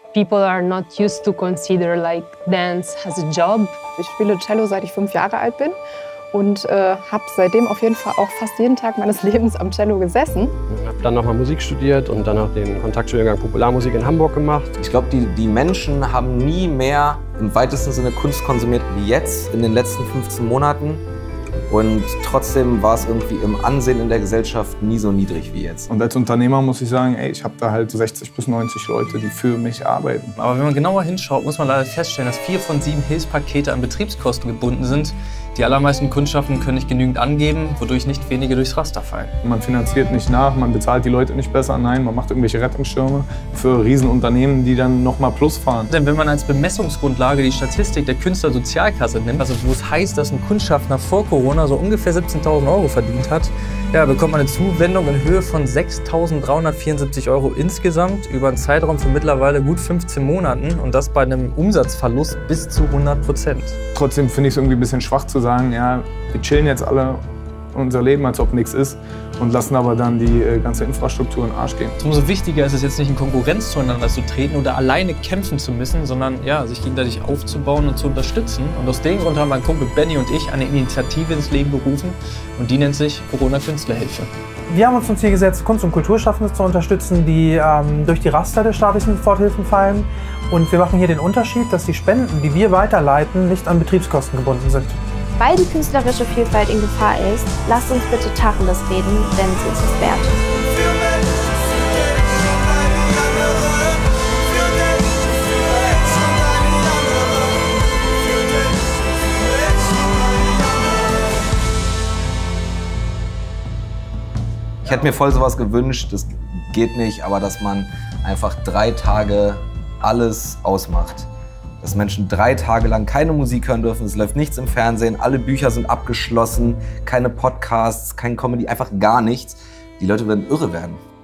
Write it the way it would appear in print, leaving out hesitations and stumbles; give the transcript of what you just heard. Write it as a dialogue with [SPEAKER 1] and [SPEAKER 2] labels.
[SPEAKER 1] People are not used to consider like dance as a job.
[SPEAKER 2] Ich spiele Cello, seit ich 5 Jahre alt bin und habe seitdem auf jeden Fall auch fast jeden Tag meines Lebens am Cello gesessen.
[SPEAKER 3] Ich habe dann nochmal Musik studiert und danach den Kontaktstudiengang Popularmusik in Hamburg gemacht.
[SPEAKER 4] Ich glaube, die Menschen haben nie mehr im weitesten Sinne Kunst konsumiert wie jetzt in den letzten 15 Monaten. Und trotzdem war es irgendwie im Ansehen in der Gesellschaft nie so niedrig wie jetzt.
[SPEAKER 5] Und als Unternehmer muss ich sagen, ey, ich habe da halt 60 bis 90 Leute, die für mich arbeiten.
[SPEAKER 6] Aber wenn man genauer hinschaut, muss man leider feststellen, dass 4 von 7 Hilfspakete an Betriebskosten gebunden sind. Die allermeisten Kundschaften können nicht genügend angeben, wodurch nicht wenige durchs Raster fallen.
[SPEAKER 5] Man finanziert nicht nach, man bezahlt die Leute nicht besser, nein, man macht irgendwelche Rettungsschirme für Riesenunternehmen, die dann nochmal Plus fahren.
[SPEAKER 6] Denn wenn man als Bemessungsgrundlage die Statistik der Künstlersozialkasse nimmt, also wo es heißt, dass ein Kundschafter vor Corona so ungefähr 17.000 € verdient hat, ja, bekommt man eine Zuwendung in Höhe von 6.374 € insgesamt über einen Zeitraum von mittlerweile gut 15 Monaten und das bei einem Umsatzverlust bis zu 100%.
[SPEAKER 5] Trotzdem finde ich es irgendwie ein bisschen schwach zu sagen, ja, wir chillen jetzt alle unser Leben, als ob nichts ist und lassen aber dann die ganze Infrastruktur in den Arsch gehen.
[SPEAKER 6] Umso wichtiger ist es jetzt nicht in Konkurrenz zueinander zu treten oder alleine kämpfen zu müssen, sondern ja, sich gegenseitig aufzubauen und zu unterstützen. Und aus dem Grund haben mein Kumpel Benny und ich eine Initiative ins Leben gerufen und die nennt sich Corona-Künstlerhilfe.
[SPEAKER 7] Wir haben uns zum Ziel gesetzt, Kunst- und Kulturschaffende zu unterstützen, die durch die Raster der staatlichen Soforthilfen fallen. Und wir machen hier den Unterschied, dass die Spenden, die wir weiterleiten, nicht an Betriebskosten gebunden sind.
[SPEAKER 8] Weil die künstlerische Vielfalt in Gefahr ist, lasst uns bitte Tacheles reden, denn es ist es wert.
[SPEAKER 4] Ich hätte mir voll sowas gewünscht, das geht nicht, aber dass man einfach 3 Tage alles ausmacht. Dass Menschen 3 Tage lang keine Musik hören dürfen, es läuft nichts im Fernsehen, alle Bücher sind abgeschlossen, keine Podcasts, kein Comedy, einfach gar nichts. Die Leute werden irre werden.